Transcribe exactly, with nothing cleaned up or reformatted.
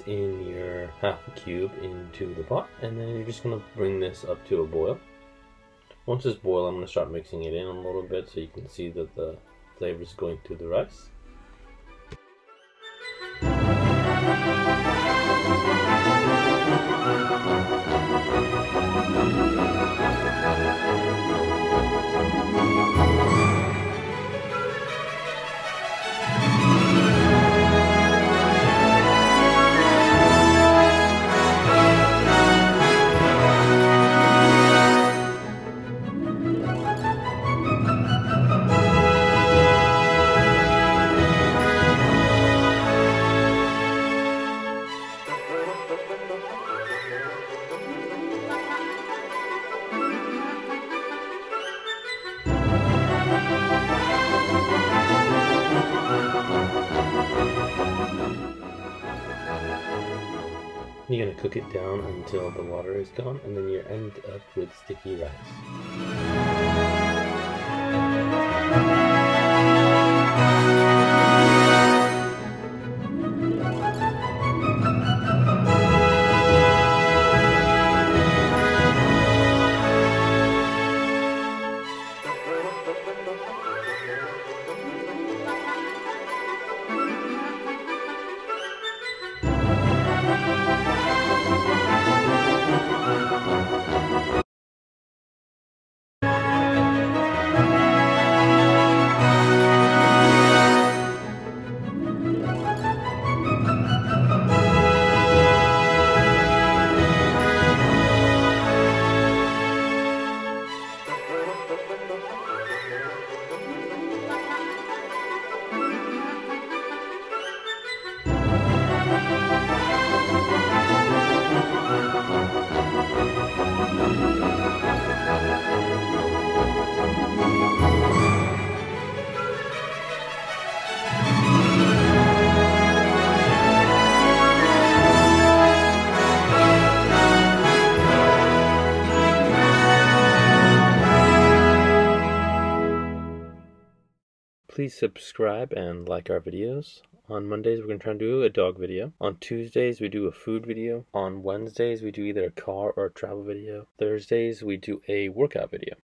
in your half a cube into the pot, and then you're just going to bring this up to a boil. Once it's boiled, I'm going to start mixing it in a little bit so you can see that the flavor is going through the rice. You're going to cook it down until the water is gone, and then you end up with sticky rice. Please subscribe and like our videos. On Mondays, we're going to try and do a dog video. On Tuesdays, we do a food video. On Wednesdays, we do either a car or a travel video. Thursdays, we do a workout video.